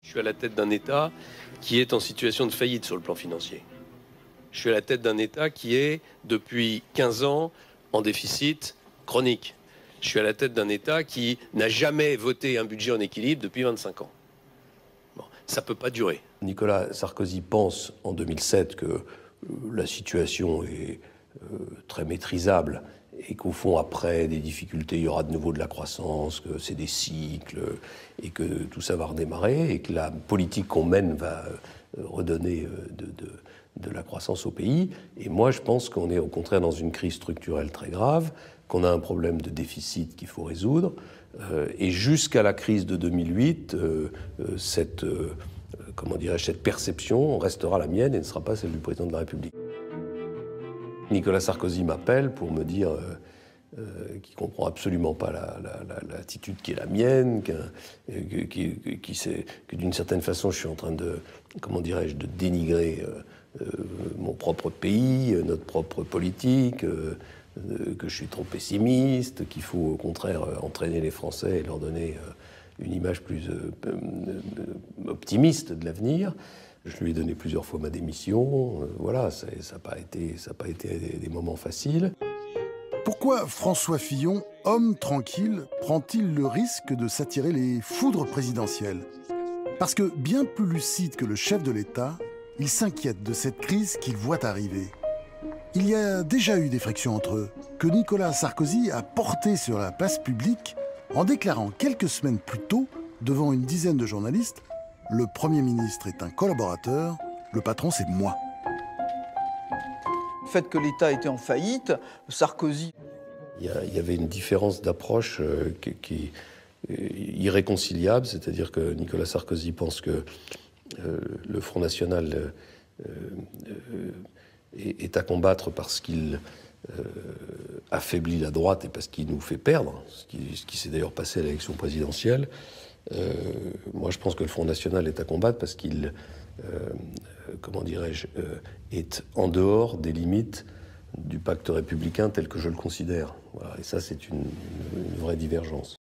Je suis à la tête d'un État qui est en situation de faillite sur le plan financier. Je suis à la tête d'un État qui est, depuis 15 ans, en déficit chronique. Je suis à la tête d'un État qui n'a jamais voté un budget en équilibre depuis 25 ans. Bon, ça ne peut pas durer. Nicolas Sarkozy pense en 2007 que la situation est très maîtrisable et qu'au fond, après des difficultés, il y aura de nouveau de la croissance, que c'est des cycles et que tout ça va redémarrer et que la politique qu'on mène va redonner de la croissance au pays. Et moi, je pense qu'on est au contraire dans une crise structurelle très grave, qu'on a un problème de déficit qu'il faut résoudre. Et jusqu'à la crise de 2008, cette perception restera la mienne et ne sera pas celle du président de la République. Nicolas Sarkozy m'appelle pour me dire qu'il ne comprend absolument pas l'attitude qui est la mienne, que d'une certaine façon je suis en train de dénigrer mon propre pays, notre propre politique, que je suis trop pessimiste, qu'il faut au contraire entraîner les Français et leur donner une image plus optimiste de l'avenir. Je lui ai donné plusieurs fois ma démission. Voilà, ça n'a pas été des moments faciles. Pourquoi François Fillon, homme tranquille, prend-il le risque de s'attirer les foudres présidentielles? Parce que, bien plus lucide que le chef de l'État, il s'inquiète de cette crise qu'il voit arriver. Il y a déjà eu des frictions entre eux, que Nicolas Sarkozy a portées sur la place publique en déclarant quelques semaines plus tôt, devant une dizaine de journalistes, « Le Premier ministre est un collaborateur, le patron c'est moi ». Le fait que l'État était en faillite, Sarkozy... Il y avait une différence d'approche qui est irréconciliable, c'est-à-dire que Nicolas Sarkozy pense que le Front National est à combattre parce qu'il affaiblit la droite et parce qu'il nous fait perdre, ce qui s'est d'ailleurs passé à l'élection présidentielle. Moi, je pense que le Front National est à combattre parce qu'il, est en dehors des limites du pacte républicain tel que je le considère. Voilà. Et ça, c'est une vraie divergence.